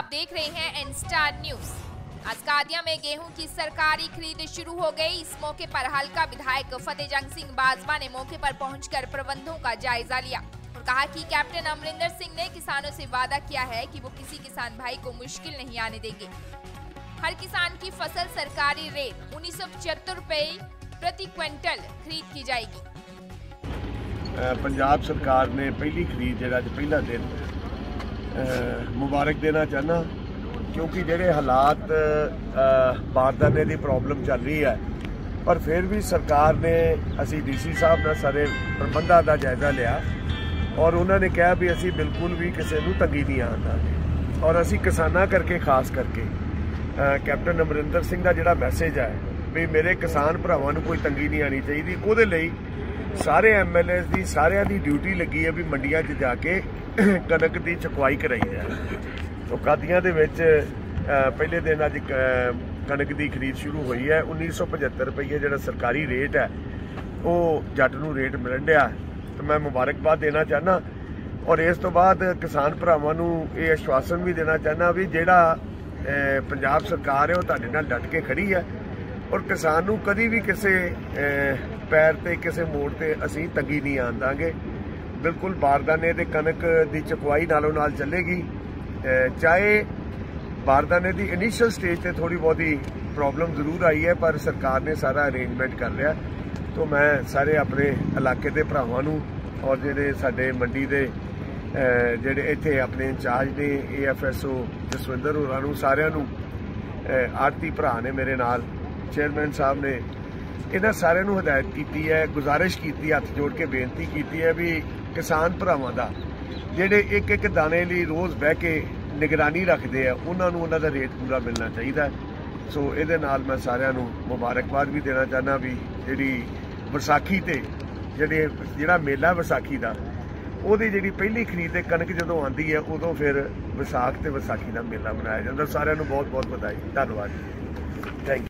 देख रहे हैं एन स्टार न्यूज। आज कादिया में गेहूं की सरकारी खरीद शुरू हो गई। इस मौके पर हल्का विधायक फतेहजंग सिंह बाजवा ने मौके पर पहुंचकर प्रबंधों का जायजा लिया और कहा कि कैप्टन अमरिंदर सिंह ने किसानों से वादा किया है कि वो किसी किसान भाई को मुश्किल नहीं आने देंगे। हर किसान की फसल सरकारी रेट 1975 रुपए प्रति क्विंटल खरीद की जाएगी। पंजाब सरकार ने पहली खरीद जो पहला दिन मुबारक देना चाहना, क्योंकि जेडे हालात बारदाने की प्रॉब्लम चल रही है, पर फिर भी सरकार ने असी DC साहब ने सारे प्रबंधों का जायजा लिया और उन्होंने कहा भी असी बिल्कुल भी किसी को तंगी नहीं आने देंगे। और असी किसाना करके खास करके कैप्टन अमरिंदर सिंह का जोड़ा मैसेज है भी मेरे किसान भरावां नूं कोई तंगी नहीं आनी चाहिए, उहदे लई सारे MLAs की सारिਆਂ की ड्यूटी लगी है भी मंडियां 'च जाके कनक की चुकवाई कराई जाए। तो कादियां दे विच पहले दिन अज कनक की खरीद शुरू हुई है। 1975 रुपये जो सरकारी रेट है वो जट नूं रेट मिलन दिया, तो मैं मुबारकबाद देना चाहना और इस तो बाद किसान भरावां नूं ये आश्वासन भी देना चाहना भी जिहड़ा पंजाब सरकार है वो तुहाडे नाल डट के खड़ी है और किसान नूं कदी भी किसी पैर ते किसी मोड़ ते असीं तंगी नहीं आन दांगे। बिल्कुल बारदाने ते कनक की चुकवाई नालों नाल चलेगी। चाहे बारदाने की इनिशियल स्टेज ते थोड़ी बहुती प्रॉब्लम जरूर आई है, पर सरकार ने सारा अरेंजमेंट कर लिया। तो मैं सारे अपने इलाके के भरावां नूं और जिहड़े साडे मंडी दे जिहड़े इत्थे अपने इंचार्ज ने AFSO जसविंदर होरां नूं सारिआं नूं आड़ती भरा ने मेरे नाल चेयरमैन साहब ने इन्हां सारिआं नूं हदायत की है, गुजारिश की, हथ जोड़ के बेनती की है भी किसान भरावां दा जिहड़े एक एक दाने लई रोज़ बह के निगरानी रखते हैं उन्हां नूं उन्हां दा रेट पूरा मिलना चाहिए। सो इहदे नाल मैं सारिआं नूं मुबारकबाद भी देना चाहना भी जिहड़ी विसाखी ते जिहड़ा मेला विसाखी दा ਉਹਦੀ ਜਿਹੜੀ ਪਹਿਲੀ ਖਰੀਦ ਤੇ ਕਣਕ ਜਦੋਂ ਆਉਂਦੀ ਹੈ ਉਦੋਂ ਫਿਰ ਵਿਸਾਖ ਤੇ ਵਿਸਾਖੀ ਦਾ ਮੇਲਾ ਮਨਾਇਆ ਜਾਂਦਾ। ਸਾਰਿਆਂ ਨੂੰ ਬਹੁਤ ਬਹੁਤ ਵਧਾਈ, ਧੰਨਵਾਦ, ਥੈਂਕ ਯੂ।